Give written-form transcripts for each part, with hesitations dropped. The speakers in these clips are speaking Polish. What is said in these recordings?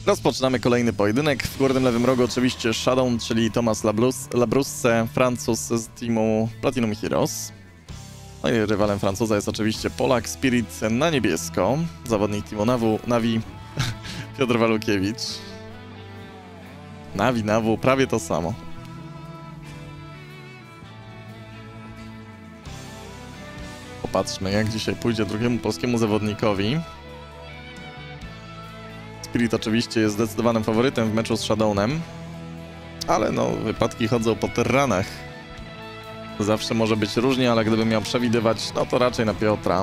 Rozpoczynamy kolejny pojedynek. W górnym lewym rogu oczywiście Shadow, czyli Thomas Labrousse, Francuz z teamu Platinum Heroes. No i rywalem Francuza jest oczywiście Polak Spirit na niebiesko, zawodnik teamu Navi Piotr Walukiewicz. Navi, prawie to samo. Popatrzmy, jak dzisiaj pójdzie drugiemu polskiemu zawodnikowi. Spirit oczywiście jest zdecydowanym faworytem w meczu z Shadownem, ale no, wypadki chodzą po terranach. Zawsze może być różnie, ale gdybym miał przewidywać, no to raczej na Piotra.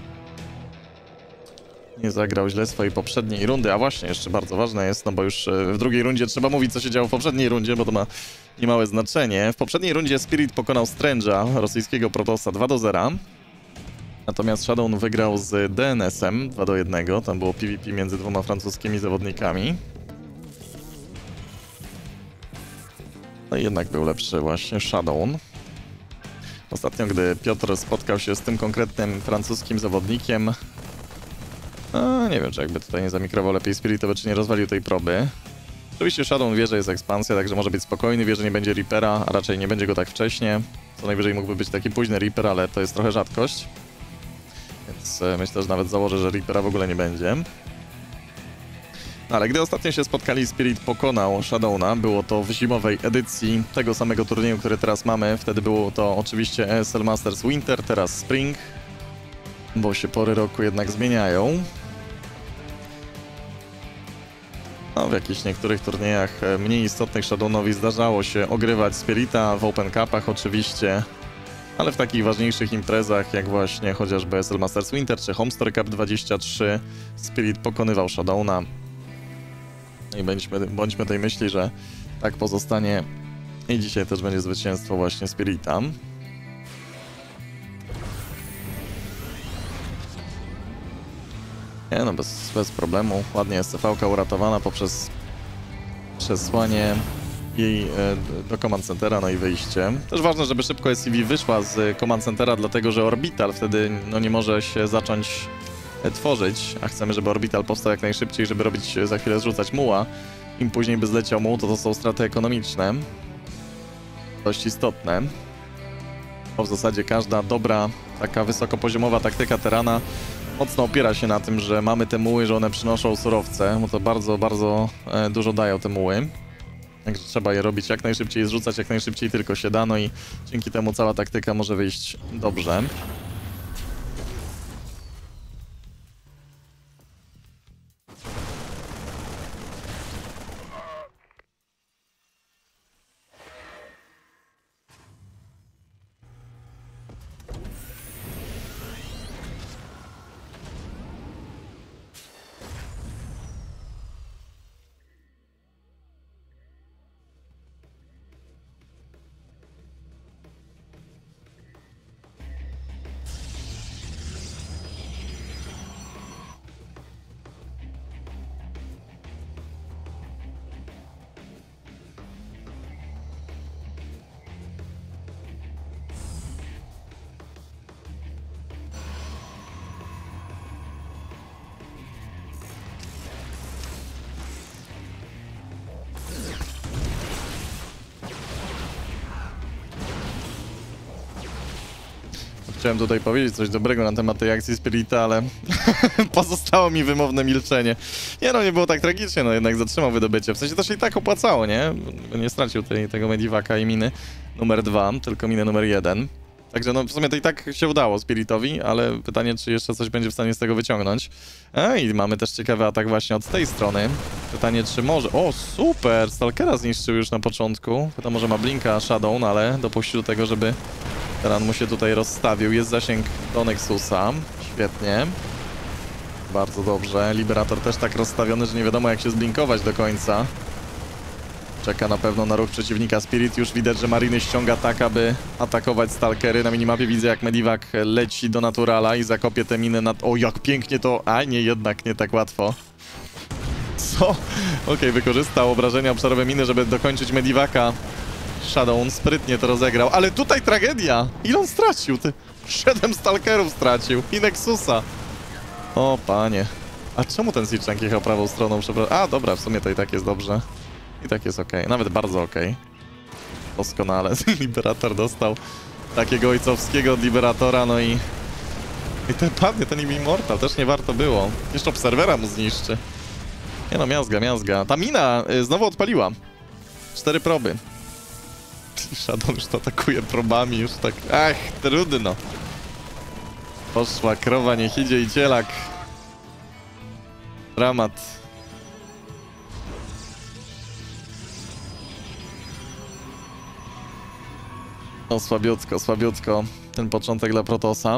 Nie zagrał źle swojej poprzedniej rundy, a właśnie, jeszcze bardzo ważne jest, no bo już w drugiej rundzie trzeba mówić, co się działo w poprzedniej rundzie, bo to ma niemałe znaczenie. W poprzedniej rundzie Spirit pokonał Strange'a, rosyjskiego Protossa 2-0. Natomiast Shadow wygrał z DNS-em 2-1, tam było PvP między dwoma francuskimi zawodnikami. No i jednak był lepszy właśnie Shadow. Ostatnio, gdy Piotr spotkał się z tym konkretnym francuskim zawodnikiem, nie wiem, czy jakby tutaj nie zamikrował lepiej Spiritowy, czy nie rozwalił tej proby. Oczywiście Shadow wie, że jest ekspansja, także może być spokojny, wie, że nie będzie Reapera, a raczej nie będzie go tak wcześnie. Co najwyżej mógłby być taki późny Reaper, ale to jest trochę rzadkość. Więc myślę, że nawet założę, że Reapera w ogóle nie będzie. No, ale gdy ostatnio się spotkali, Spirit pokonał Shadowna. Było to w zimowej edycji tego samego turnieju, który teraz mamy. Wtedy było to oczywiście ESL Masters Winter, teraz Spring. Bo się pory roku jednak zmieniają. No, w jakichś niektórych turniejach mniej istotnych Shadownowi zdarzało się ogrywać Spirita, w Open Cupach oczywiście. Ale w takich ważniejszych imprezach, jak właśnie chociażby ESL Masters Winter czy Homestar Cup 23, Spirit pokonywał Shadowna. No i bądźmy tej myśli, że tak pozostanie i dzisiaj też będzie zwycięstwo właśnie Spirita. Nie no, bez problemu. Ładnie SCV-ka uratowana poprzez przesłanie jej do Command Centera, no i wyjście. Też ważne, żeby szybko SCV wyszła z Command Centera, dlatego że Orbital wtedy no, nie może się zacząć tworzyć, a chcemy, żeby Orbital powstał jak najszybciej, żeby robić za chwilę zrzucać muła. Im później by zleciał muł, to są straty ekonomiczne. Dość istotne. Bo w zasadzie każda dobra, taka wysokopoziomowa taktyka Terrana mocno opiera się na tym, że mamy te muły, że one przynoszą surowce, bo to bardzo, bardzo dużo dają te muły. Także trzeba je robić jak najszybciej, zrzucać jak najszybciej tylko się da, no i dzięki temu cała taktyka może wyjść dobrze. Chciałem tutaj powiedzieć coś dobrego na temat tej akcji Spirita, ale pozostało mi wymowne milczenie. Nie no, nie było tak tragicznie, no jednak zatrzymał wydobycie. W sensie to się i tak opłacało, nie? Nie stracił tego Medivaka i miny numer 2, tylko minę numer 1. Także no w sumie to i tak się udało Spiritowi, ale pytanie, czy jeszcze coś będzie w stanie z tego wyciągnąć. I mamy też ciekawy atak właśnie od tej strony. Pytanie, czy może... O, super! Stalkera zniszczył już na początku. Wiadomo, że ma Blinka Shadow, ale dopuścił do tego, żeby Terran mu się tutaj rozstawił. Jest zasięg do Nexusa. Świetnie. Bardzo dobrze. Liberator też tak rozstawiony, że nie wiadomo jak się zblinkować do końca. Czeka na pewno na ruch przeciwnika Spirit. Już widać, że Mariny ściąga tak, aby atakować Stalkery. Na minimapie widzę, jak Medivak leci do Naturala i zakopie te miny nad... O, jak pięknie to... A nie, jednak nie tak łatwo. Co? Okej, wykorzystał obrażenia obszarowe miny, żeby dokończyć Medivaka. Shadow sprytnie to rozegrał, ale tutaj tragedia! Ile on stracił? 7 Stalkerów stracił i Nexusa. O panie. A czemu ten Sichank jechał prawą stroną? A, dobra, w sumie to i tak jest dobrze. I tak jest okej. Nawet bardzo okej. Doskonale. Liberator dostał takiego ojcowskiego od Liberatora, no i... I ten padnie, ten Immortal, też nie warto było. Jeszcze Obserwera mu zniszczy. Nie no, miazga. Ta mina znowu odpaliła. 4 proby. Shadow już to atakuje probami, już tak... Ach, trudno. Poszła krowa, niech idzie i cielak. Dramat. No słabiutko. Ten początek dla Protosa.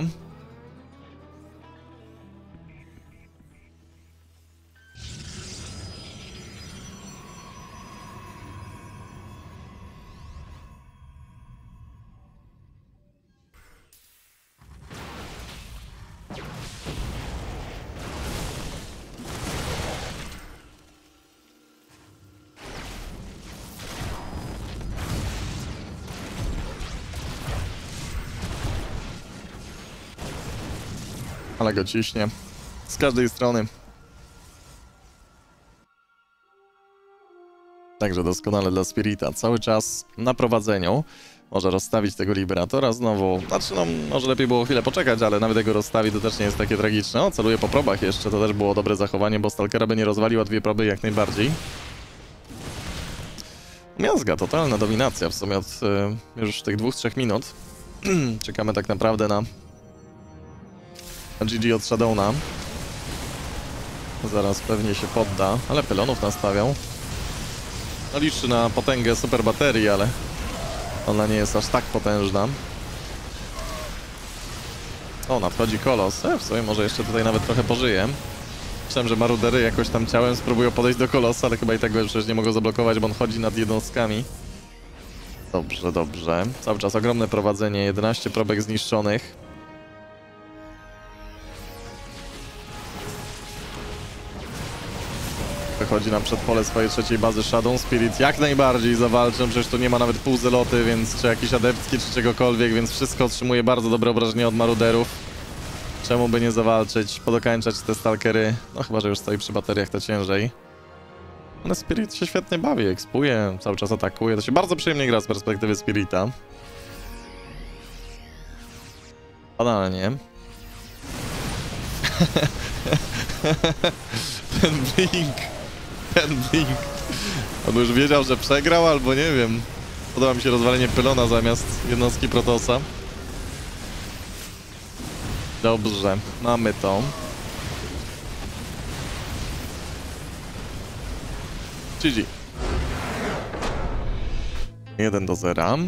Ale go ciśnie. Z każdej strony. Także doskonale dla Spirita. Cały czas na prowadzeniu. Może rozstawić tego Liberatora znowu. Znaczy, no, może lepiej było chwilę poczekać, ale nawet jego rozstawi, to też nie jest takie tragiczne. O, celuje po probach jeszcze. To też było dobre zachowanie, bo Stalkera by nie rozwalił, a 2 proby jak najbardziej. Miazga, totalna dominacja w sumie od już tych 2-3 minut. Czekamy tak naprawdę na GG od Shadowna. Zaraz pewnie się podda, ale pylonów nastawiał. No liczy na potęgę super baterii, ale ona nie jest aż tak potężna. O, nadchodzi kolos. W sumie może jeszcze tutaj nawet trochę pożyje. Myślałem, że marudery jakoś tam ciałem spróbują podejść do kolosa, ale chyba i tak go przecież nie mogą zablokować, bo on chodzi nad jednostkami. Dobrze. Cały czas ogromne prowadzenie, 11 probek zniszczonych. Wychodzi nam przed pole swojej trzeciej bazy Shadow Spirit. Jak najbardziej zawalczą, przecież tu nie ma nawet pół zeloty, więc czy jakiś adeptki, czy czegokolwiek, więc wszystko otrzymuje bardzo dobre obrażenia od maruderów. Czemu by nie zawalczyć, podokańczać te stalkery? No chyba, że już stoi przy bateriach, to ciężej. Ale Spirit się świetnie bawi, ekspuje, cały czas atakuje. To się bardzo przyjemnie gra z perspektywy Spirita. Banalnie. Ten blink. On już wiedział, że przegrał, albo nie wiem. Podoba mi się rozwalenie pylona zamiast jednostki Protosa. Dobrze, mamy to. GG. 1-0.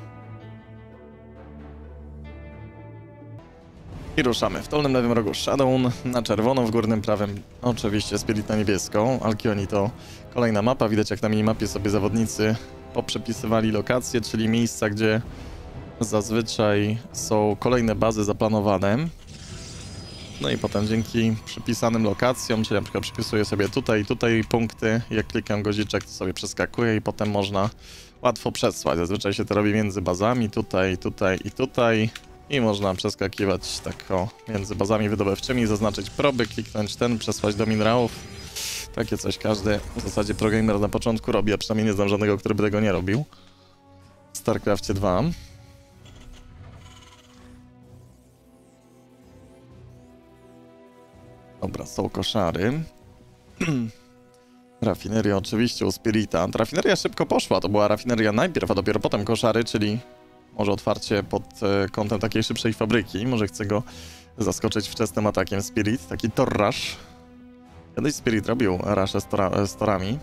I ruszamy. W dolnym lewym rogu Shadow, na czerwono, w górnym prawym oczywiście Spirit na niebieską. Alkioni to kolejna mapa. Widać, jak na minimapie sobie zawodnicy poprzepisywali lokacje, czyli miejsca, gdzie zazwyczaj są kolejne bazy zaplanowane. No i potem dzięki przypisanym lokacjom, czyli na przykład przypisuję sobie tutaj punkty, jak klikam guziczek, to sobie przeskakuje i potem można łatwo przesłać. Zazwyczaj się to robi między bazami, tutaj i tutaj. I można przeskakiwać tak o, między bazami wydobywczymi, zaznaczyć proby, kliknąć ten, przesłać do minerałów. Takie coś każdy w zasadzie progamer na początku robi, a przynajmniej nie znam żadnego, który by tego nie robił. W StarCraftie 2. Dobra, są koszary. Rafineria oczywiście u Spirita. Rafineria szybko poszła, to była rafineria najpierw, a dopiero potem koszary, czyli może otwarcie pod kątem takiej szybszej fabryki. Może chce go zaskoczyć wczesnym atakiem Spirit, taki tor rush. Kiedyś Spirit robił rush z torami.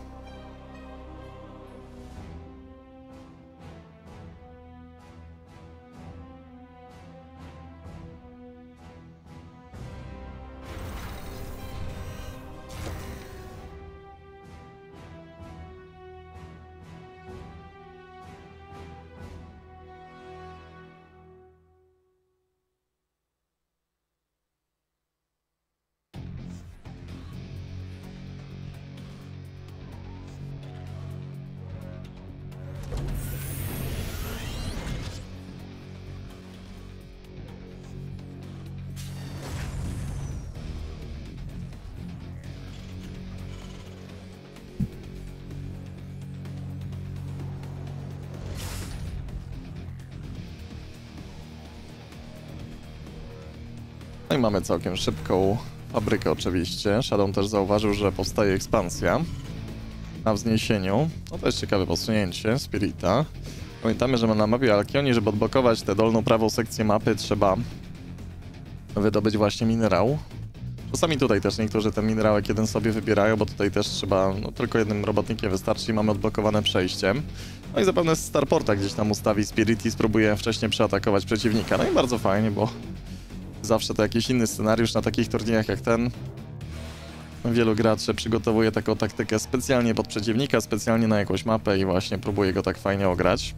No i mamy całkiem szybką fabrykę oczywiście. Shadow też zauważył, że powstaje ekspansja na wzniesieniu. No to jest ciekawe posunięcie Spirita. Pamiętamy, że na mapie Alkionii, żeby odblokować tę dolną prawą sekcję mapy, trzeba wydobyć właśnie minerał. Czasami tutaj też niektórzy ten minerałek jeden sobie wybierają, bo tutaj też trzeba, no tylko jednym robotnikiem wystarczy i mamy odblokowane przejście. No i zapewne z Starporta gdzieś tam ustawi Spirit i spróbuje wcześniej przeatakować przeciwnika. No i bardzo fajnie, bo zawsze to jakiś inny scenariusz na takich turniejach jak ten. Wielu graczy przygotowuje taką taktykę specjalnie pod przeciwnika, specjalnie na jakąś mapę i właśnie próbuje go tak fajnie ograć.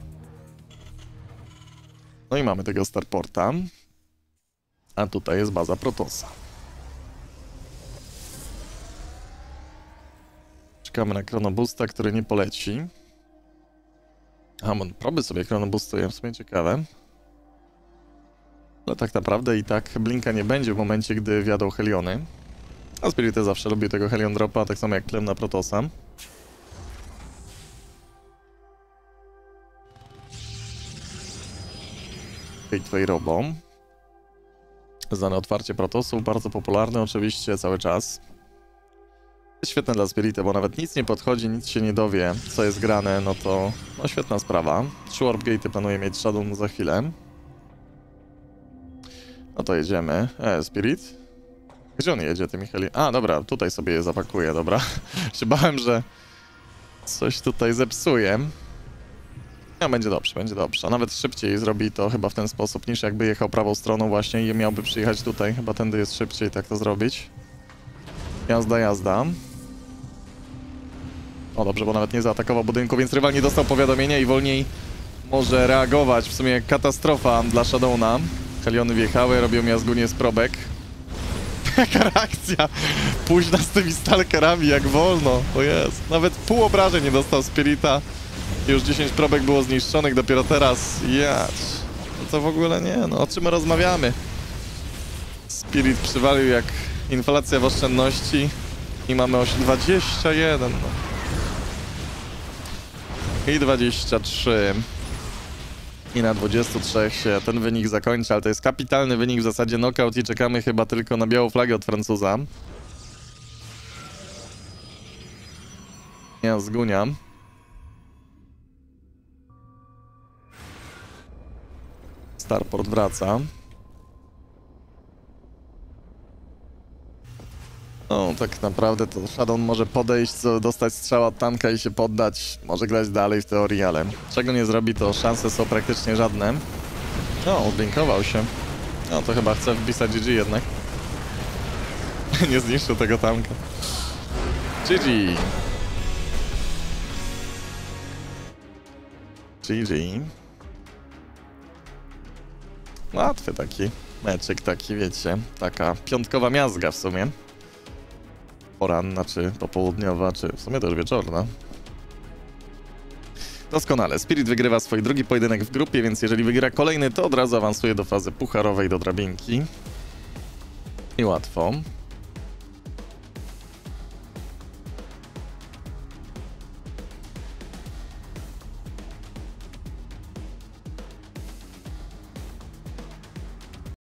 No i mamy tego Starporta. A tutaj jest baza Protossa. Czekamy na Chronoboosta, który nie poleci. Hamon proby sobie Chronoboostuje, w sumie ciekawe. Ale tak naprawdę i tak Blinka nie będzie w momencie, gdy wjadą Heliony. A Spirit zawsze lubi tego Helion Dropa, tak samo jak Clem na Protossa. Gateway Robo. Znane otwarcie Protosów, bardzo popularne oczywiście cały czas. Jest świetne dla Spirita, bo nawet nic nie podchodzi, nic się nie dowie, co jest grane, no to no świetna sprawa. 3 Warp Gate'y planuje mieć Shadow za chwilę. No to jedziemy. Spirit? Gdzie on jedzie tymi heli? A, dobra, tutaj sobie je zapakuje, dobra. Się bałem, że coś tutaj zepsuje. No, będzie dobrze, będzie dobrze. A nawet szybciej zrobi to chyba w ten sposób, niż jakby jechał prawą stroną właśnie i miałby przyjechać tutaj. Chyba tędy jest szybciej tak to zrobić. Jazda, jazda. O, dobrze, bo nawet nie zaatakował budynku, więc rywal nie dostał powiadomienia i wolniej może reagować. W sumie katastrofa dla Shadowna. Heliony wjechały, robią miazgunie z probek. Jaka reakcja! Późna z tymi stalkerami, jak wolno. O jest. Nawet pół obrażeń nie dostał Spirita. Już 10 probek było zniszczonych, dopiero teraz. Jacz. No to w ogóle nie, no o czym rozmawiamy? Spirit przywalił jak inflacja w oszczędności. I mamy 21. No. I 23. I na 23 się ten wynik zakończy, ale to jest kapitalny wynik, w zasadzie knockout i czekamy chyba tylko na białą flagę od Francuza. Ja zguniam. Starport wraca. No, tak naprawdę to Shadow może podejść, dostać strzał od tanka i się poddać. Może grać dalej w teorii, ale czego nie zrobi, to szanse są praktycznie żadne. No, ublinkował się. No, to chyba chce wpisać GG jednak. Nie zniszczył tego tanka. GG. GG. Łatwy taki meczek, taki wiecie, taka piątkowa miazga w sumie. Poranna, czy popołudniowa, czy w sumie też wieczorna. Doskonale. Spirit wygrywa swój drugi pojedynek w grupie, więc jeżeli wygra kolejny, to od razu awansuje do fazy pucharowej, do drabinki. I łatwo.